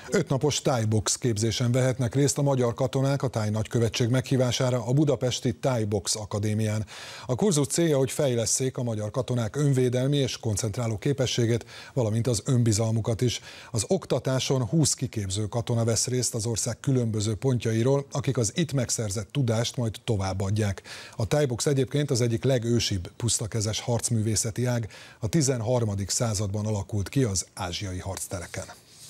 5 napos thai-box képzésen vehetnek részt a magyar katonák a Thai nagykövetség meghívására a budapesti Thai-box akadémián. A kurzus célja, hogy fejlesszék a magyar katonák önvédelmi és koncentráló képességét, valamint az önbizalmukat is. Az oktatáson 20 kiképző katona vesz részt az ország különböző pontjairól, akik az itt megszerzett tudást majd továbbadják. A Thai-box egyébként az egyik legősibb pusztakezes harcművészeti ág, a 13. században alakult ki az ázsiai harctereken.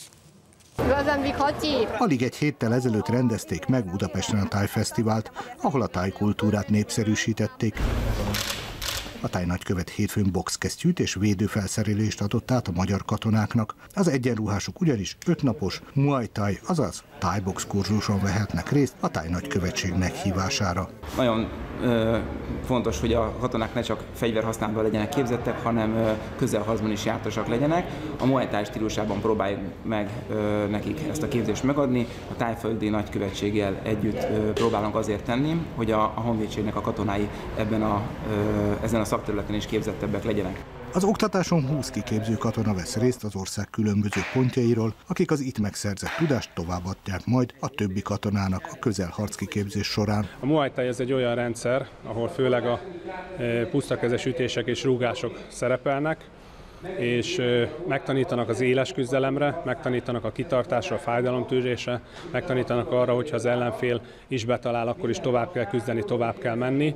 Alig egy héttel ezelőtt rendezték meg Budapesten a Thai Fesztivált, ahol a thai kultúrát népszerűsítették. A Thai nagykövet hétfőn boxkesztyűt és védőfelszerelést adott át a magyar katonáknak. Az egyenruhások ugyanis 5 napos Muay Thai, azaz Thai box kurzuson vehetnek részt a Thai nagykövetség meghívására. Nagyon fontos, hogy a katonák ne csak fegyverhasználatban legyenek képzettek, hanem közelharcban is jártosak legyenek. A Muay Thai stílusában próbáljuk meg nekik ezt a képzést megadni. A Thai-földi nagykövetséggel együtt próbálunk azért tenni, hogy a honvédségnek a katonái ezen a szakterületen is képzettebbek legyenek. Az oktatáson 20 kiképző katona vesz részt az ország különböző pontjairól, akik az itt megszerzett tudást továbbadják majd a többi katonának a közelharc kiképzés során. A Muay Thai ez egy olyan rendszer, ahol főleg a pusztakezes ütések és rúgások szerepelnek, és megtanítanak az éles küzdelemre, megtanítanak a kitartásra, a fájdalomtűrésre, megtanítanak arra, hogyha az ellenfél is betalál, akkor is tovább kell küzdeni, tovább kell menni.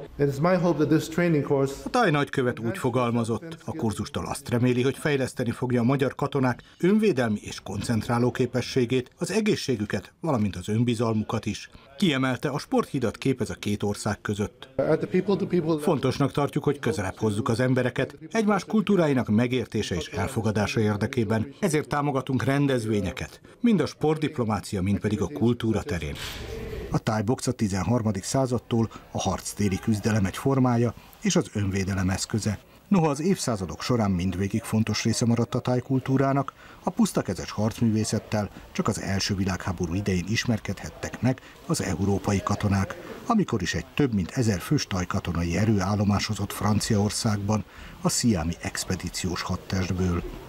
A Thai nagykövet úgy fogalmazott, a kurzustól azt reméli, hogy fejleszteni fogja a magyar katonák önvédelmi és koncentráló képességét, az egészségüket, valamint az önbizalmukat is. Kiemelte, a sporthidat képez a két ország között. Fontosnak tartjuk, hogy közelebb hozzuk az embereket, egymás kultúráinak megértése és elfogadása érdekében. Ezért támogatunk rendezvényeket, mind a sportdiplomácia, mind pedig a kultúra terén. A Thai-box a 13. századtól a harctéri küzdelem egy formája és az önvédelem eszköze. Noha az évszázadok során mindvégig fontos része maradt a thai kultúrának, a pusztakezes harcművészettel csak az első világháború idején ismerkedhettek meg az európai katonák, amikor is egy több mint 1000 fős thai katonai erő állomásozott Franciaországban a sziámi expedíciós hadtestből.